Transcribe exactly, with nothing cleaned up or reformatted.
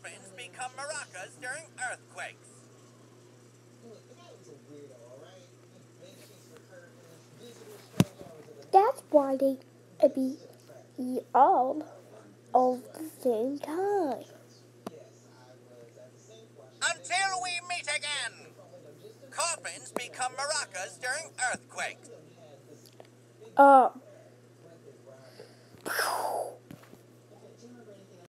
Coffins become maracas during earthquakes. That's why they be all of the same time. Until we meet again, coffins become maracas during earthquakes. Uh,